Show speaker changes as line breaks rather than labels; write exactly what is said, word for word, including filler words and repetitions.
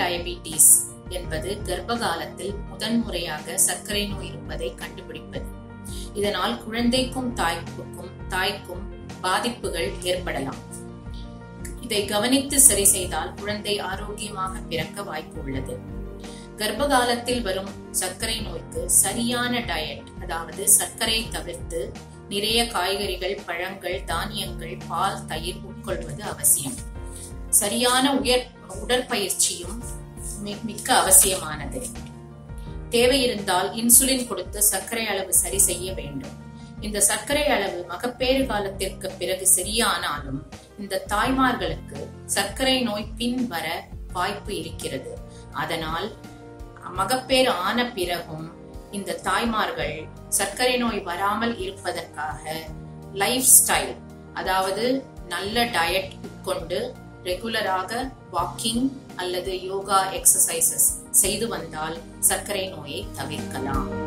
Diabetes என்பது கர்ப்ப காலத்தில் முதன்முறையாக சர்க்கரை நோய் இருப்பதை கண்டுபிடிப்பது. இதனால் குழந்தைக்கும் தாய்க்கும் தாய்க்கும் பாதிப்புகள் ஏற்படலாம். இதை கவனித்து சரி செய்தால் குழந்தை ஆரோக்கியமாக பிறக்க வாய்ப்பு உள்ளது. கர்ப்ப காலத்தில் வரும் சர்க்கரை நோய்க்கு சரியான டயட், அதாவது சர்க்கரை தவிர்த்து நிறைய காய்கறிகள், பழங்கள், தானியங்கள், பால், தயிர் உட்கொள்வது அவசியம். சரியான உயர் உடற்பயிற்சியும் மிக்க அவசியமானது. தேவை இருந்தால் இன்சுலின் கொடுத்து சர்க்கரை அளவு சரி செய்ய வேண்டும். இந்த சர்க்கரை அளவு மகப்பேறு காலத்திற்கு பிறகு சரியானாலும் இந்த தாய்மார்களுக்கு சர்க்கரை நோய் பின் வர வாய்ப்பு இருக்கிறது. அதனால் மகப்பேறு ஆன பிறகும் இந்த தாய்மார்கள் சர்க்கரை நோய் வராமல் இருப்பதற்காக லைஃப் ஸ்டைல், அதாவது நல்ல டயட் உட்கொண்டு ரெகுலராக வாக்கிங் அல்லது யோகா எக்ஸசைசஸ் செய்து வந்தால் சர்க்கரை நோயை தவிர்க்கலாம்.